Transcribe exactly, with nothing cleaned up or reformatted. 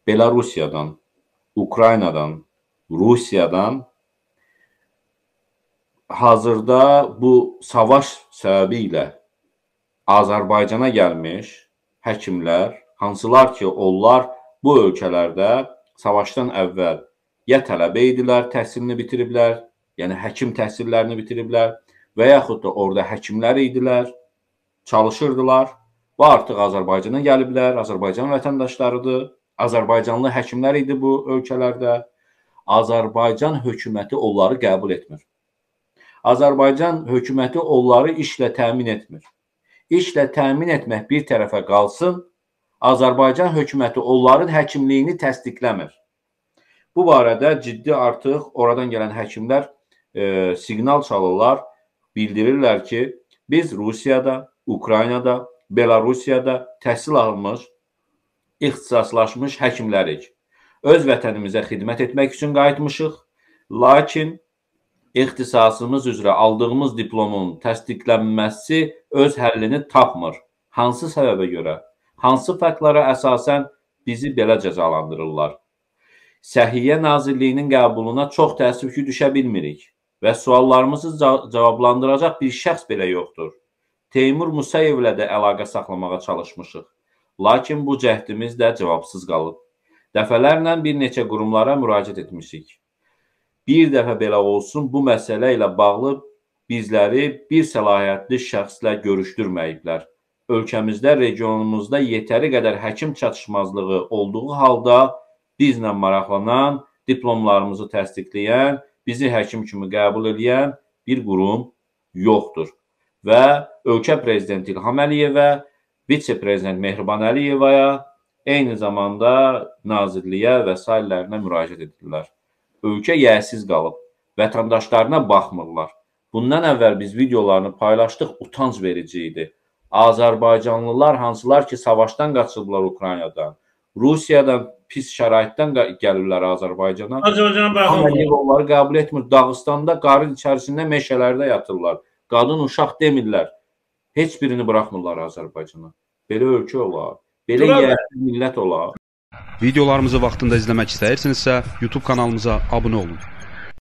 Belarusiyadan, Ukraynadan, Rusiyadan hazırda bu savaş səbəbilə Azərbaycana gəlmiş həkimlər, hansılar ki, onlar bu ölkələrdə savaşdan əvvəl ya tələbə idilər, təhsilini bitiriblər, yəni həkim təhsillərini bitiriblər və yaxud da orada həkimlər idilər, çalışırdılar və artıq Azərbaycana gəliblər, Azərbaycan vətəndaşlarıdır, Azərbaycanlı həkimlər idi bu ölkələrdə. Azərbaycan hökuməti onları qəbul etmir. Azərbaycan hökuməti onları işlə təmin etmir. İşlə təmin etmək bir tərəfə qalsın, Azərbaycan hökuməti onların həkimliyini təsdiqləmir. Bu barədə ciddi artıq oradan gələn həkimlər e, siqnal çalırlar, bildirirlər ki, biz Rusiyada, Ukraynada, Belarusiyada təhsil almış, ixtisaslaşmış həkimlərik. Öz vətənimizə xidmət etmək üçün qayıtmışıq, lakin ixtisasımız üzrə aldığımız diplomun təsdiqlənməsi öz həllini tapmır. Hansı səbəbə görə, hansı faktlara əsasən bizi belə cəzalandırırlar? Səhiyyə Nazirliyinin qəbuluna çox təəssüf ki, düşə bilmirik və suallarımızı cavablandıracaq bir şəxs belə yoxdur. Teymur Musayevlə də əlaqə saxlamağa çalışmışıq, lakin bu cəhdimiz də cavabsız qalıb. Dəfələrlə bir neçə qurumlara müraciət etmişik. Bir dəfə belə olsun, bu məsələ ilə bağlı bizləri bir səlahiyyətli şəxslə görüşdürməyiblər. Ölkəmizdə, regionumuzda yetəri qədər həkim çatışmazlığı olduğu halda bizlə maraqlanan, diplomlarımızı təsdiqləyən, bizi həkim kimi qəbul edən bir qurum yoxdur. Və ölkə prezidenti İlham Əliyevə, vitse-prezident Mehriban Əliyevaya, eyni zamanda nazirliyə və sairələrinə müraciət edirlər. Ölkə yəsiz qalıb, vətəndaşlarına baxmırlar. Bundan əvvəl biz videolarını paylaşdıq, utanc verici idi. Azərbaycanlılar hansılar ki, savaşdan qaçırdılar Ukraynadan, Rusiyadan pis şəraitdən gəlirlər Azərbaycana. Azərbaycana baxmırlar. Onları qəbul etmir. Dağıstanda qarın içərisində meşələrdə yatırlar. Qadın, uşaq demirlər. Heç birini buraxmırlar Azərbaycana. Belə ölkə olar. Belə yəsiz millət olar. Videolarımızı vaxtında izləmək istəyirsinizsə, YouTube kanalımıza abunə olun.